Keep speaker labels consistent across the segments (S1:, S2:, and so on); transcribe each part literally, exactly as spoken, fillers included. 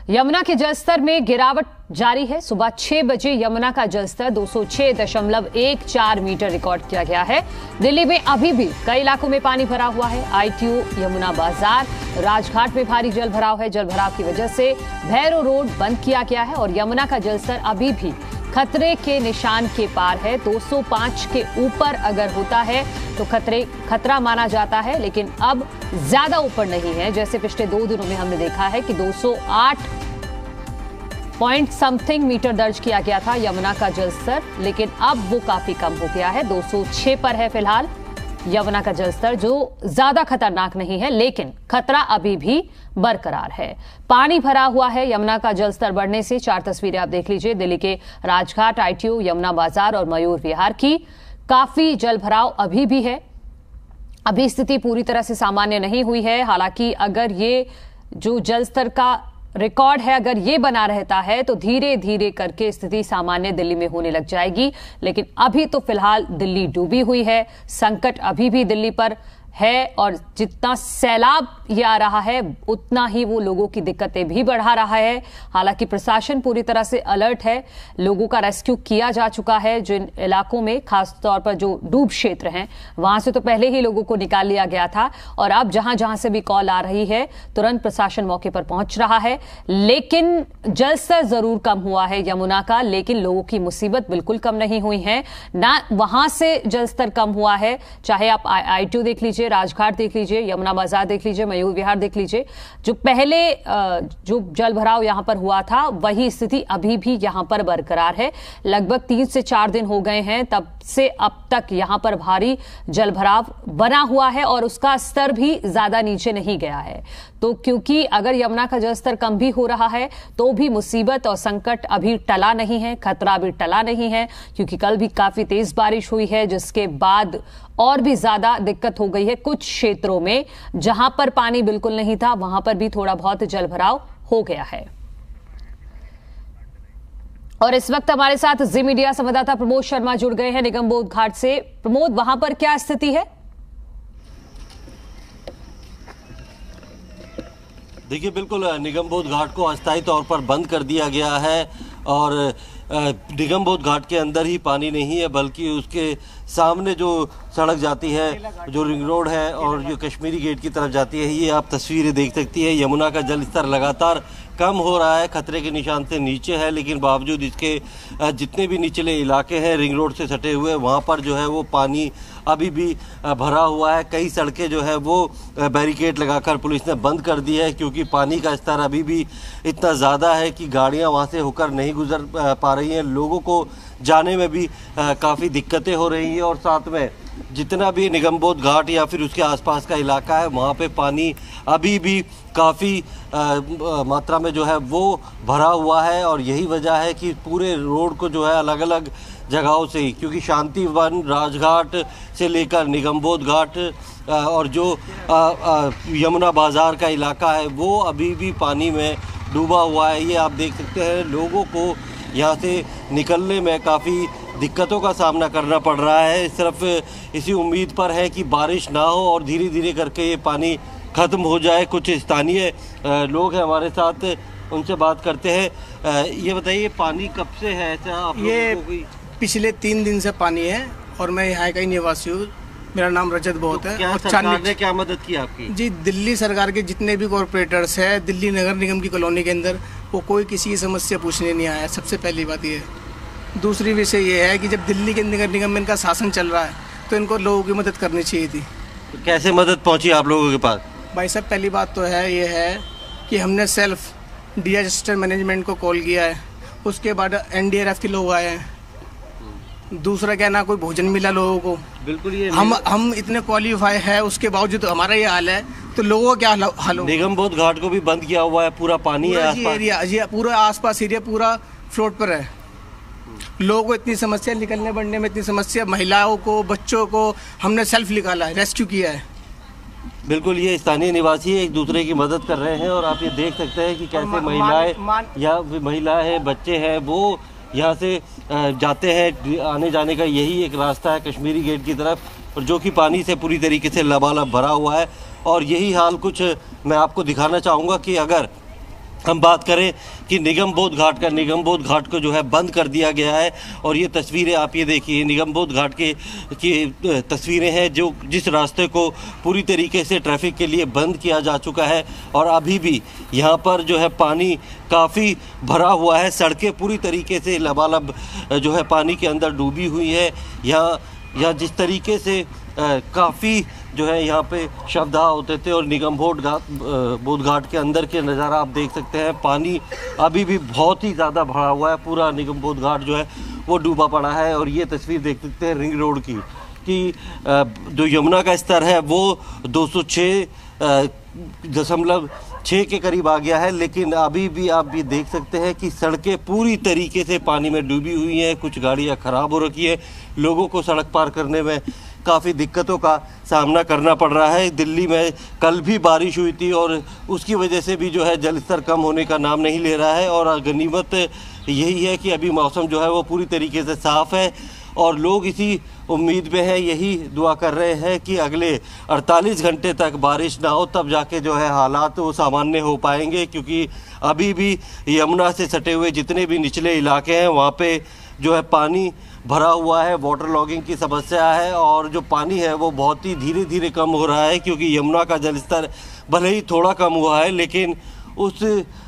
S1: यमुना के जलस्तर में गिरावट जारी है। सुबह छह बजे यमुना का जलस्तर दो सौ छह दशमलव एक चार मीटर रिकॉर्ड किया गया है। दिल्ली में अभी भी कई इलाकों में पानी भरा हुआ है। आईटीयू, यमुना बाजार, राजघाट में भारी जल भराव है। जल भराव की वजह से भैरो रोड बंद किया गया है और यमुना का जलस्तर अभी भी खतरे के निशान के पार है। दो सौ पाँच के ऊपर अगर होता है तो खतरे खतरा माना जाता है, लेकिन अब ज्यादा ऊपर नहीं है। जैसे पिछले दो दिनों में हमने देखा है कि दो सौ आठ पॉइंट समथिंग मीटर दर्ज किया गया था यमुना का जलस्तर, लेकिन अब वो काफी कम हो गया है। दो सौ छह पर है फिलहाल यमुना का जलस्तर, जो ज्यादा खतरनाक नहीं है, लेकिन खतरा अभी भी बरकरार है। पानी भरा हुआ है यमुना का जलस्तर बढ़ने से। चार तस्वीरें आप देख लीजिए दिल्ली के राजघाट, आईटीयू, यमुना बाजार और मयूर विहार की। काफी जल भराव अभी भी है। अभी स्थिति पूरी तरह से सामान्य नहीं हुई है। हालांकि अगर ये जो जलस्तर का रिकॉर्ड है अगर ये बना रहता है तो धीरे धीरे करके स्थिति सामान्य दिल्ली में होने लग जाएगी, लेकिन अभी तो फिलहाल दिल्ली डूबी हुई है। संकट अभी भी दिल्ली पर है और जितना सैलाब ये आ रहा है उतना ही वो लोगों की दिक्कतें भी बढ़ा रहा है। हालांकि प्रशासन पूरी तरह से अलर्ट है। लोगों का रेस्क्यू किया जा चुका है। जिन इलाकों में खासतौर पर जो डूब क्षेत्र हैं वहां से तो पहले ही लोगों को निकाल लिया गया था और अब जहां जहां से भी कॉल आ रही है तुरंत प्रशासन मौके पर पहुंच रहा है। लेकिन जलस्तर जरूर कम हुआ है यमुना का, लेकिन लोगों की मुसीबत बिल्कुल कम नहीं हुई है। ना वहां से जलस्तर कम हुआ है, चाहे आप आईटीयू देख लीजिए, राजघाट देख लीजिए, यमुना बाजार देख लीजिए, मयूर विहार देख लीजिए। जो पहले जो जल भराव यहां पर हुआ था वही स्थिति अभी भी यहां पर बरकरार है। लगभग तीन से चार दिन हो गए हैं तब से अब तक यहां पर भारी जल भराव बना हुआ है और उसका स्तर भी ज्यादा नीचे नहीं गया है। तो क्योंकि अगर यमुना का जलस्तर कम भी हो रहा है तो भी मुसीबत और संकट अभी टला नहीं है, खतरा अभी टला नहीं है, क्योंकि कल भी काफी तेज बारिश हुई है जिसके बाद और भी ज्यादा दिक्कत हो गई है। कुछ क्षेत्रों में जहां पर पानी बिल्कुल नहीं था वहां पर भी थोड़ा बहुत जल भराव हो गया है। और इस वक्त हमारे साथ जी मीडिया संवाददाता प्रमोद शर्मा जुड़ गए हैं निगमबोध घाट से। प्रमोद, वहां पर क्या स्थिति है?
S2: देखिए, बिल्कुल निगमबोध घाट को अस्थायी तौर पर बंद कर दिया गया है और निगमबोध घाट के अंदर ही पानी नहीं है बल्कि उसके सामने जो सड़क जाती है, जो रिंग रोड है और जो कश्मीरी गेट की तरफ जाती है, ये आप तस्वीरें देख सकती है। यमुना का जल स्तर लगातार कम हो रहा है, खतरे के निशान से नीचे है, लेकिन बावजूद इसके जितने भी निचले इलाके हैं रिंग रोड से सटे हुए, वहाँ पर जो है वो पानी अभी भी भरा हुआ है। कई सड़कें जो है वो बैरिकेड लगाकर पुलिस ने बंद कर दी है क्योंकि पानी का स्तर अभी भी इतना ज़्यादा है कि गाड़ियाँ वहाँ से होकर नहीं गुजर पा रही हैं। लोगों को जाने में भी काफ़ी दिक्कतें हो रही हैं और साथ में जितना भी निगमबोध घाट या फिर उसके आसपास का इलाका है वहाँ पे पानी अभी भी काफ़ी मात्रा में जो है वो भरा हुआ है और यही वजह है कि पूरे रोड को जो है अलग अलग जगहों से ही, क्योंकि शांतिवन, राजघाट से लेकर निगमबोध घाट और जो यमुना बाजार का इलाका है वो अभी भी पानी में डूबा हुआ है। ये आप देख सकते हैं, लोगों को यहाँ से निकलने में काफ़ी दिक्कतों का सामना करना पड़ रहा है। सिर्फ इसी उम्मीद पर है कि बारिश ना हो और धीरे धीरे करके ये पानी ख़त्म हो जाए। कुछ स्थानीय लोग हैं हमारे साथ, उनसे बात करते हैं। ये बताइए, पानी कब से है ऐसा आप
S3: ये
S2: लोगों को?
S3: पिछले तीन दिन से पानी है और मैं यहाँ का ही निवासी हूँ। मेरा नाम रजत बहुत है।
S2: क्या
S3: और
S2: सरकार ने क्या मदद की आपकी?
S3: जी, दिल्ली सरकार के जितने भी कॉरपोरेटर्स है दिल्ली नगर निगम की कॉलोनी के अंदर, वो कोई किसी की समस्या पूछने नहीं आया। सबसे पहली बात ये है। दूसरी विषय ये है कि जब दिल्ली के नगर निगम में इनका शासन चल रहा है तो इनको लोगों की मदद करनी चाहिए थी।
S2: तो कैसे मदद पहुंची आप लोगों के पास?
S3: भाई साहब, पहली बात तो है ये है कि हमने सेल्फ डिजास्टर मैनेजमेंट को कॉल किया है, उसके बाद एन डी आर एफ के लोग आए हैं। दूसरा क्या, ना कोई भोजन मिला लोगों को।
S2: बिल्कुल, ये
S3: हम हम इतने क्वालिफाई है उसके बावजूद हमारा ये हाल है तो लोगों का क्या हाल हो?
S2: निगमबोध घाट को भी बंद किया हुआ है, पूरा पानी है आसपास।
S3: एरिया जी पूरा आसपास एरिया पूरा फ्लोट पर है। लोगों को इतनी समस्या, निकलने बढ़ने में इतनी समस्या, महिलाओं को, बच्चों को हमने सेल्फ निकाला है, रेस्क्यू किया है।
S2: बिल्कुल, ये स्थानीय निवासी एक दूसरे की मदद कर रहे हैं और आप ये देख सकते हैं कि कैसे महिलाएं या महिला है, बच्चे हैं, वो यहाँ से जाते हैं। आने जाने का यही एक रास्ता है कश्मीरी गेट की तरफ, और जो कि पानी से पूरी तरीके से लबालब भरा हुआ है। और यही हाल कुछ मैं आपको दिखाना चाहूँगा कि अगर हम बात करें कि निगमबोध घाट का, निगमबोध घाट को जो है बंद कर दिया गया है। और ये तस्वीरें आप ये देखिए, निगमबोध घाट के की तस्वीरें हैं जो जिस रास्ते को पूरी तरीके से ट्रैफिक के लिए बंद किया जा चुका है। और अभी भी यहाँ पर जो है पानी काफ़ी भरा हुआ है, सड़कें पूरी तरीके से लबालब जो है पानी के अंदर डूबी हुई है। यहाँ यहाँ जिस तरीके से काफ़ी जो है यहाँ पे शवदाह होते थे और निगमबोध घाट बोध घाट के अंदर के नज़ारा आप देख सकते हैं। पानी अभी भी बहुत ही ज़्यादा भरा हुआ है, पूरा निगमबोध घाट जो है वो डूबा पड़ा है। और ये तस्वीर देख सकते हैं रिंग रोड की कि जो यमुना का स्तर है वो दो सौ छः दशमलव छः के करीब आ गया है, लेकिन अभी भी आप ये देख सकते हैं कि सड़कें पूरी तरीके से पानी में डूबी हुई हैं। कुछ गाड़ियां ख़राब हो रखी है, लोगों को सड़क पार करने में काफ़ी दिक्कतों का सामना करना पड़ रहा है। दिल्ली में कल भी बारिश हुई थी और उसकी वजह से भी जो है जल स्तर कम होने का नाम नहीं ले रहा है। और गनीमत यही है कि अभी मौसम जो है वो पूरी तरीके से साफ़ है और लोग इसी उम्मीद में हैं, यही दुआ कर रहे हैं कि अगले अड़तालीस घंटे तक बारिश ना हो, तब जाके जो है हालात वो सामान्य हो पाएंगे। क्योंकि अभी भी यमुना से सटे हुए जितने भी निचले इलाके हैं वहाँ पे जो है पानी भरा हुआ है, वाटर लॉगिंग की समस्या है और जो पानी है वो बहुत ही धीरे धीरे कम हो रहा है। क्योंकि यमुना का जल स्तर भले ही थोड़ा कम हुआ है, लेकिन उस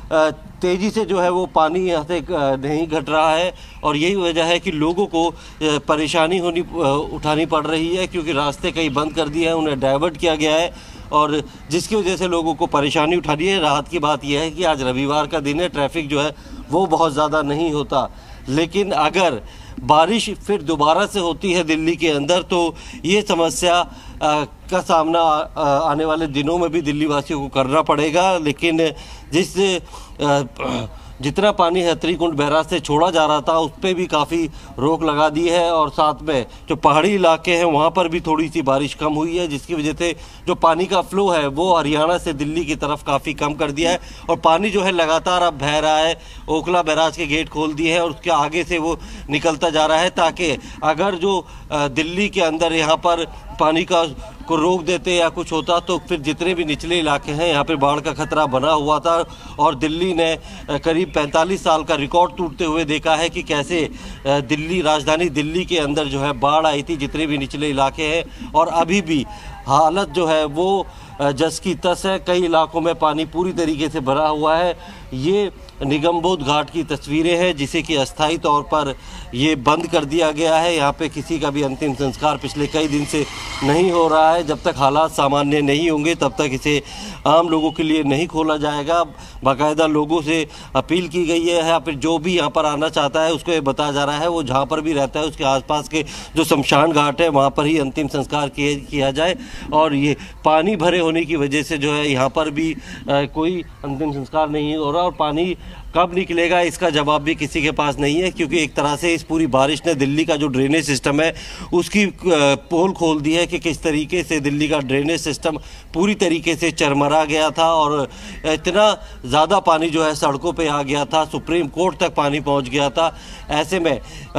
S2: तेज़ी से जो है वो पानी यहाँ से नहीं घट रहा है। और यही वजह है कि लोगों को परेशानी होनी उठानी पड़ रही है, क्योंकि रास्ते कई बंद कर दिए हैं, उन्हें डाइवर्ट किया गया है और जिसकी वजह से लोगों को परेशानी उठानी है। राहत की बात यह है कि आज रविवार का दिन है, ट्रैफिक जो है वो बहुत ज़्यादा नहीं होता। लेकिन अगर बारिश फिर दोबारा से होती है दिल्ली के अंदर तो ये समस्या आ, का सामना आ, आने वाले दिनों में भी दिल्ली वासियों को करना पड़ेगा। लेकिन जिस आ, जितना पानी है त्रिकुंड बैराज से छोड़ा जा रहा था उस पर भी काफ़ी रोक लगा दी है और साथ में जो पहाड़ी इलाके हैं वहाँ पर भी थोड़ी सी बारिश कम हुई है, जिसकी वजह से जो पानी का फ्लो है वो हरियाणा से दिल्ली की तरफ काफ़ी कम कर दिया है। और पानी जो है लगातार अब बह रहा है, ओखला बैराज के गेट खोल दिए हैं और उसके आगे से वो निकलता जा रहा है, ताकि अगर जो दिल्ली के अंदर यहाँ पर पानी का को रोक देते या कुछ होता तो फिर जितने भी निचले इलाके हैं यहाँ पे बाढ़ का खतरा बना हुआ था। और दिल्ली ने करीब पैंतालीस साल का रिकॉर्ड टूटते हुए देखा है कि कैसे दिल्ली, राजधानी दिल्ली के अंदर जो है बाढ़ आई थी, जितने भी निचले इलाके हैं। और अभी भी हालत जो है वो जस की तस है, कई इलाकों में पानी पूरी तरीके से भरा हुआ है। ये निगमबोध घाट की तस्वीरें हैं जिसे कि अस्थायी तौर पर ये बंद कर दिया गया है। यहाँ पे किसी का भी अंतिम संस्कार पिछले कई दिन से नहीं हो रहा है। जब तक हालात सामान्य नहीं होंगे तब तक इसे आम लोगों के लिए नहीं खोला जाएगा। बाकायदा लोगों से अपील की गई है या फिर जो भी यहाँ पर आना चाहता है उसको ये बताया जा रहा है वो जहाँ पर भी रहता है उसके आसपास के जो शमशान घाट है वहाँ पर ही अंतिम संस्कार किए किया जाए। और ये पानी भरे होने की वजह से जो है यहाँ पर भी आ, कोई अंतिम संस्कार नहीं हो रहा। और पानी कब निकलेगा इसका जवाब भी किसी के पास नहीं है, क्योंकि एक तरह से इस पूरी बारिश ने दिल्ली का जो ड्रेनेज सिस्टम है उसकी पोल खोल दी है कि किस तरीके से दिल्ली का ड्रेनेज सिस्टम पूरी तरीके से चरमरा गया था और इतना ज़्यादा पानी जो है सड़कों पे आ गया था, सुप्रीम कोर्ट तक पानी पहुंच गया था। ऐसे में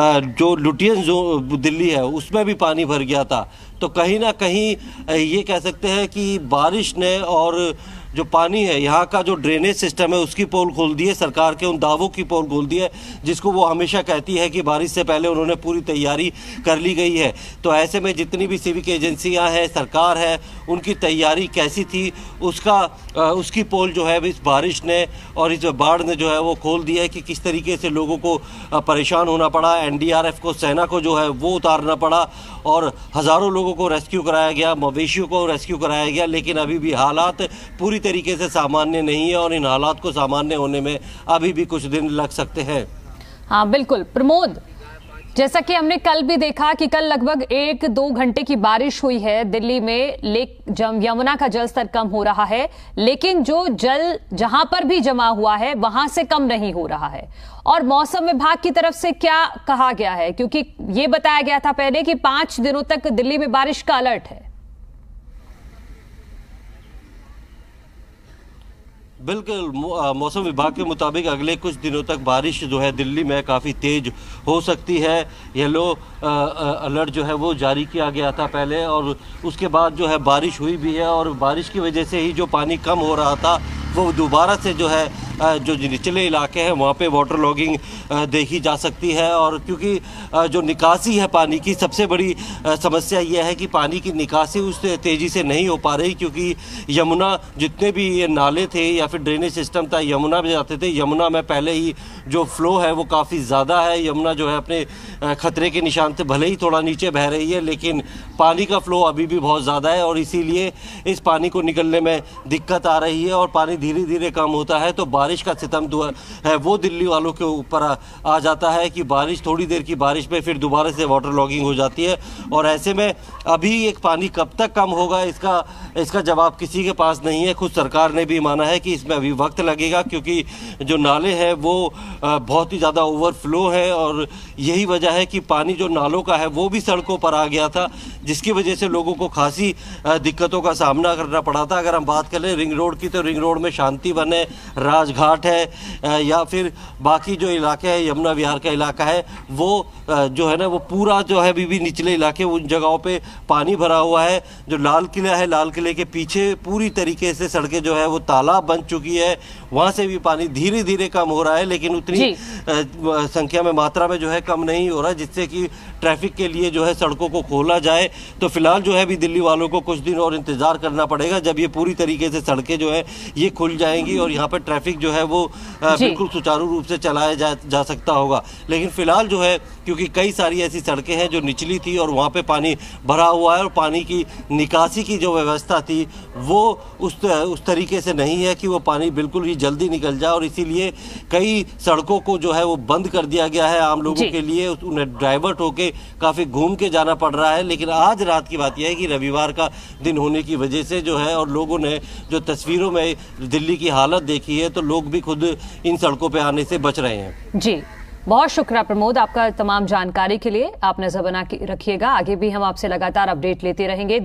S2: जो लुटियन जो दिल्ली है उसमें भी पानी भर गया था। तो कहीं ना कहीं ये कह सकते हैं कि बारिश ने और जो पानी है यहाँ का जो ड्रेनेज सिस्टम है उसकी पोल खोल दी है, सरकार के उन दावों की पोल खोल दी है जिसको वो हमेशा कहती है कि बारिश से पहले उन्होंने पूरी तैयारी कर ली गई है। तो ऐसे में जितनी भी सिविक एजेंसियाँ हैं, सरकार है, उनकी तैयारी कैसी थी उसका उसकी पोल जो है इस बारिश ने और इस बाढ़ ने जो है वो खोल दी है कि किस तरीके से लोगों को परेशान होना पड़ा। एन डी आर एफ को, सेना को जो है वो उतारना पड़ा और हज़ारों लोगों को रेस्क्यू कराया गया, मवेशियों को रेस्क्यू कराया गया। लेकिन अभी भी हालात पूरी तरीके से सामान्य नहीं है और इन हालात को सामान्य होने में अभी भी कुछ दिन लग सकते हैं।
S1: हाँ बिल्कुल प्रमोद, जैसा कि हमने कल भी देखा कि कल लगभग एक दो घंटे की बारिश हुई है दिल्ली में, लेक यमुना का जल स्तर कम हो रहा है, लेकिन जो जल जहां पर भी जमा हुआ है वहां से कम नहीं हो रहा है। और मौसम विभाग की तरफ से क्या कहा गया है, क्योंकि ये बताया गया था पहले कि पांच दिनों तक दिल्ली में बारिश का अलर्ट है।
S2: बिल्कुल, मौसम विभाग के मुताबिक अगले कुछ दिनों तक बारिश जो है दिल्ली में काफ़ी तेज़ हो सकती है। येलो अलर्ट जो है वो जारी किया गया था पहले और उसके बाद जो है बारिश हुई भी है और बारिश की वजह से ही जो पानी कम हो रहा था वो दोबारा से जो है जो निचले इलाके हैं वहाँ पे वाटर लॉगिंग देखी जा सकती है। और क्योंकि जो निकासी है पानी की, सबसे बड़ी समस्या यह है कि पानी की निकासी उस तेज़ी से नहीं हो पा रही, क्योंकि यमुना जितने भी ये नाले थे या फिर ड्रेनेज सिस्टम था यमुना में जाते थे, यमुना में पहले ही जो फ्लो है वो काफ़ी ज़्यादा है। यमुना जो है अपने खतरे के निशान से भले ही थोड़ा नीचे बह रही है, लेकिन पानी का फ्लो अभी भी बहुत ज़्यादा है और इसीलिए इस पानी को निकलने में दिक्कत आ रही है और पानी धीरे धीरे कम होता है तो बारिश का सितम है वो दिल्ली वालों के ऊपर आ, आ जाता है कि बारिश, थोड़ी देर की बारिश में फिर दोबारा से वाटर लॉगिंग हो जाती है। और ऐसे में अभी एक पानी कब तक कम होगा इसका इसका जवाब किसी के पास नहीं है। खुद सरकार ने भी माना है कि इसमें अभी वक्त लगेगा, क्योंकि जो नाले हैं वो बहुत ही ज़्यादा ओवरफ्लो है और यही वजह है कि पानी जो नालों का है वो भी सड़कों पर आ गया था, जिसकी वजह से लोगों को खासी दिक्कतों का सामना करना पड़ा था। अगर हम बात करें रिंग रोड की, तो रिंग रोड में शांतिवन है, राजघाट है या फिर बाकी जो इलाके है यमुना विहार का इलाका है, वो जो है ना वो पूरा जो है अभी भी निचले इलाके उन जगहों पे पानी भरा हुआ है। जो लाल किला है, लाल किले के पीछे पूरी तरीके से सड़कें जो है वो तालाब बन चुकी है, वहाँ से भी पानी धीरे धीरे कम हो रहा है, लेकिन उतनी संख्या में, मात्रा में जो है कम नहीं हो रहा, जिससे कि ट्रैफिक के लिए जो है सड़कों को खोला जाए। तो फिलहाल जो है अभी दिल्ली वालों को कुछ दिन और इंतजार करना पड़ेगा, जब ये पूरी तरीके से सड़कें जो है ये खुल जाएंगी और यहाँ पर ट्रैफिक जो है वो बिल्कुल सुचारू रूप से चलाया जा, जा सकता होगा। लेकिन फिलहाल जो है क्योंकि कई सारी ऐसी सड़कें हैं जो निचली थी और वहाँ पे पानी भरा हुआ है और पानी की निकासी की जो व्यवस्था थी वो उस उस तरीके से नहीं है कि वो पानी बिल्कुल ही जल्दी निकल जाए, और इसीलिए कई सड़कों को जो है वो बंद कर दिया गया है आम लोगों के लिए। उन्हें डाइवर्ट होके काफ़ी घूम के जाना पड़ रहा है। लेकिन आज रात की बात यह है कि रविवार का दिन होने की वजह से जो है, और लोगों ने जो तस्वीरों में दिल्ली की हालत देखी है, तो लोग भी खुद इन सड़कों पर आने से बच रहे हैं।
S1: जी, बहुत शुक्रिया प्रमोद आपका तमाम जानकारी के लिए। आप नजर बना के रखिएगा, आगे भी हम आपसे लगातार अपडेट लेते रहेंगे।